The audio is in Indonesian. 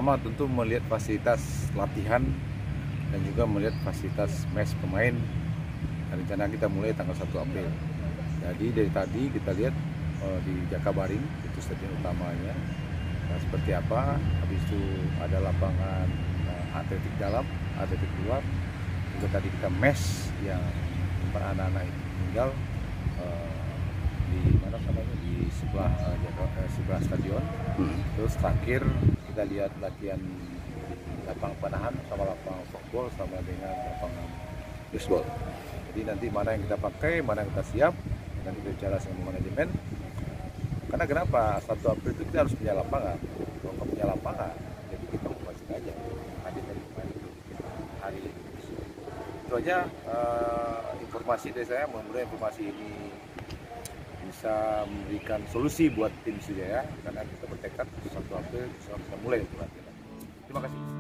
pertama tentu melihat fasilitas latihan dan juga melihat fasilitas mes pemain. Rencana kita mulai tanggal 1 April. Jadi dari tadi kita lihat di Jakabaring, itu stadion utamanya, seperti apa. Habis itu ada lapangan atletik dalam, atletik luar. Juga tadi kita mes yang tempat anak-anak itu tinggal di mana namanya, di sebelah stadion. Terus terakhir kita lihat latihan lapangan panahan sama lapangan softball sama dengan lapangan baseball. Jadi nanti mana yang kita pakai, mana yang kita siap, nanti kita bicara sama manajemen. Karena kenapa? 1 April itu kita harus punya lapangan. Kalau nggak punya lapangan, jadi kita masih aja hadir dari hari ini. Itu aja informasi dari saya. Mudah-mudahan informasi ini bisa memberikan solusi buat tim Sriwijaya, karena kita bertekad 1 April bisa mulai untuk latihan. Terima kasih.